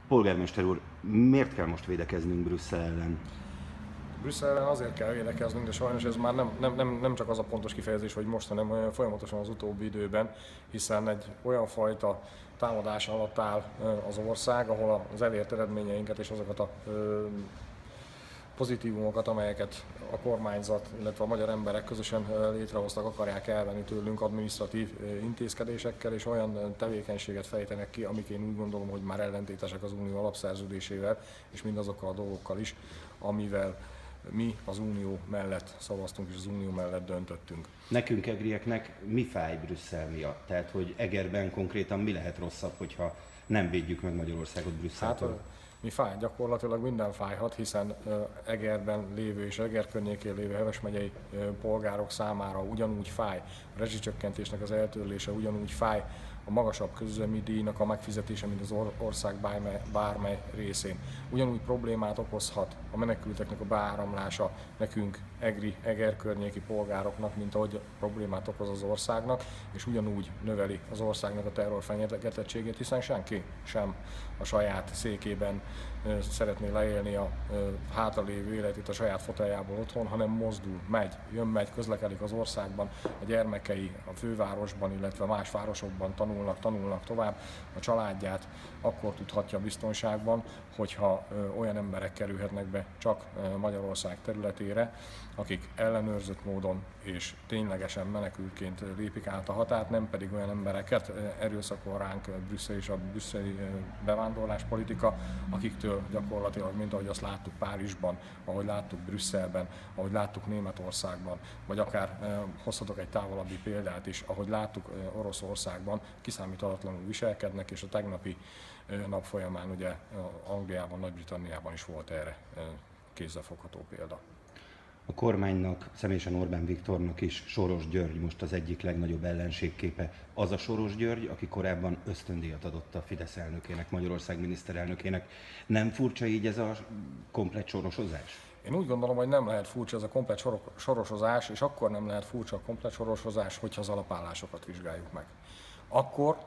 Polgármester úr, miért kell most védekeznünk Brüsszel ellen? Brüsszel ellen azért kell védekeznünk, de sajnos ez már nem csak az a pontos kifejezés, hogy most, hanem folyamatosan az utóbbi időben, hiszen egy olyan fajta támadás alatt áll az ország, ahol az elért eredményeinket és azokat a pozitívumokat, amelyeket a kormányzat, illetve a magyar emberek közösen létrehoztak, akarják elvenni tőlünk adminisztratív intézkedésekkel, és olyan tevékenységet fejtenek ki, amik én úgy gondolom, hogy már ellentétesek az Unió alapszerződésével, és mindazokkal a dolgokkal is, amivel mi az Unió mellett szavaztunk, és az Unió mellett döntöttünk. Nekünk egrieknek mi fáj Brüsszel miatt? Tehát, hogy Egerben konkrétan mi lehet rosszabb, hogyha nem védjük meg Magyarországot Brüsszeltől? Mi fáj? Gyakorlatilag minden fájhat, hiszen Egerben lévő és Eger környékén lévő Heves megyei polgárok számára ugyanúgy fáj, a rezsicsökkentésnek az eltörlése ugyanúgy fáj, a magasabb közüzemidíjnak a megfizetése, mint az ország bármely részén. Ugyanúgy problémát okozhat a menekülteknek a beáramlása nekünk, Eger környéki polgároknak, mint ahogy problémát okoz az országnak, és ugyanúgy növeli az országnak a terrorfenyegetettségét, hiszen senki sem a saját székében szeretné leélni a hátralévő életét a saját foteljából otthon, hanem mozdul, megy, közlekedik az országban, a gyermekei a fővárosban, illetve más városokban tanulnak tovább, a családját akkor tudhatja biztonságban, hogyha olyan emberek kerülhetnek be csak Magyarország területére, akik ellenőrzött módon és ténylegesen menekültként lépik át a határt, nem pedig olyan embereket erőszakol ránk Brüsszel és a brüsszeli bevándorláspolitika, akiktől gyakorlatilag, mint ahogy azt láttuk Párizsban, ahogy láttuk Brüsszelben, ahogy láttuk Németországban, vagy akár hozhatok egy távolabbi példát is, ahogy láttuk Oroszországban, kiszámíthatatlanul viselkednek, és a tegnapi nap folyamán ugye Angliában, Nagy-Britanniában is volt erre kézzelfogható példa. A kormánynak, személyesen Orbán Viktornak is Soros György most az egyik legnagyobb ellenségképe. Az a Soros György, aki korábban ösztöndíjat adott a Fidesz elnökének, Magyarország miniszterelnökének. Nem furcsa így ez a komplett sorosozás? Én úgy gondolom, hogy nem lehet furcsa ez a komplett sorosozás, és akkor nem lehet furcsa a komplett sorosozás, hogyha az alapállásokat vizsgáljuk meg. Akkor,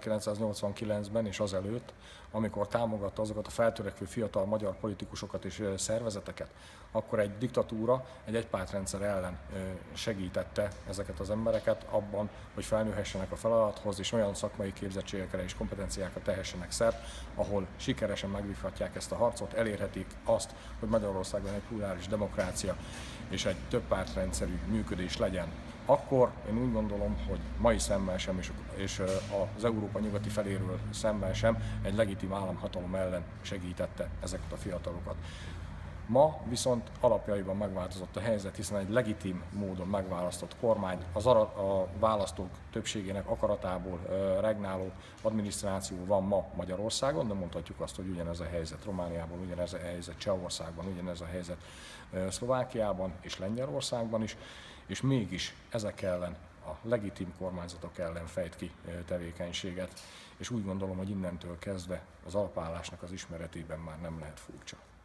1989-ben és azelőtt, amikor támogatta azokat a feltörekvő fiatal magyar politikusokat és szervezeteket, akkor egy diktatúra, egy egypártrendszer ellen segítette ezeket az embereket abban, hogy felnőhessenek a feladathoz, és olyan szakmai képzettségekre és kompetenciákra tehessenek szert, ahol sikeresen megvívhatják ezt a harcot, elérhetik azt, hogy Magyarországon egy plurális demokrácia és egy többpártrendszerű működés legyen. Akkor én úgy gondolom, hogy mai szemmel sem, és az Európa nyugati feléről szemmel sem egy legitim államhatalom ellen segítette ezeket a fiatalokat. Ma viszont alapjaiban megváltozott a helyzet, hiszen egy legitim módon megválasztott kormány a választók többségének akaratából regnáló adminisztráció van ma Magyarországon, de mondhatjuk azt, hogy ugyanez a helyzet Romániában, ugyanez a helyzet Csehországban, ugyanez a helyzet Szlovákiában és Lengyelországban is, és mégis ezek ellen, a legitim kormányzatok ellen fejt ki tevékenységet, és úgy gondolom, hogy innentől kezdve az alapállásnak az ismeretében már nem lehet furcsa.